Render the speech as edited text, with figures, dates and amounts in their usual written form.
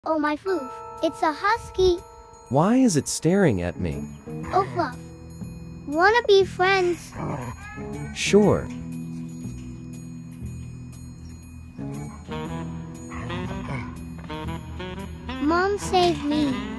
Oh my Floof, it's a husky. Why is it staring at me? Oh Fluff, wanna be friends? Sure. Mom, save me.